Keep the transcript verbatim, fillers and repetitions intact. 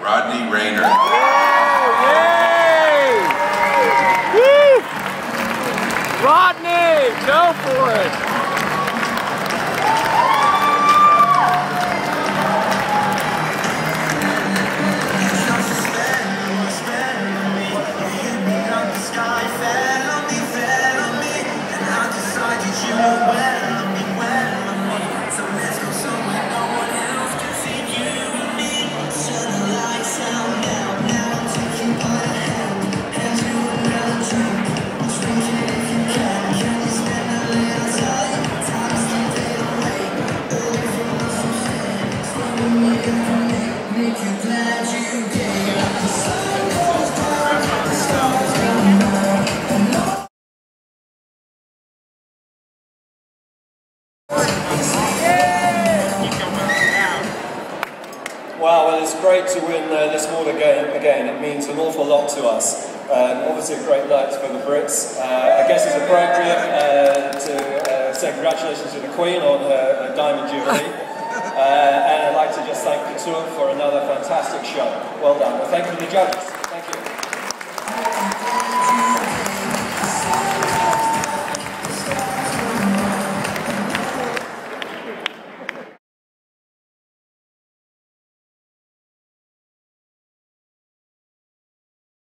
Rodney Rayner. Oh, yay! Woo! Rodney, go for it! Wow, well, it's great to win uh, this award again. Again, it means an awful lot to us. Um, obviously, a great night for the Brits. Uh, I guess it's appropriate uh, to uh, say congratulations to the Queen on her, her Diamond Jubilee. Uh, and I'd like to just thank Couture for another fantastic show. Well done. Well, thank you to the judges.